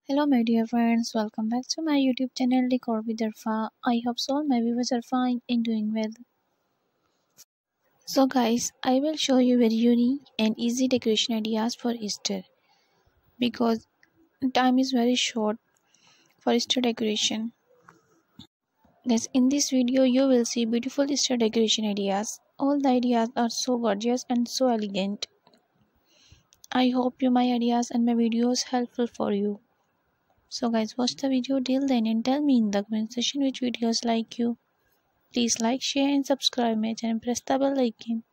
Hello my dear friends, welcome back to my YouTube channel Decor with Arfa. I hope so all my viewers are fine and doing well. So guys, I will show you very unique and easy decoration ideas for Easter because time is very short for Easter decoration. Guys, in this video you will see beautiful Easter decoration ideas. All the ideas are so gorgeous and so elegant. I hope you my ideas and my videos helpful for you. So guys, watch the video till then and tell me in the comment section which videos like you. Please like, share and subscribe my channel and press the bell icon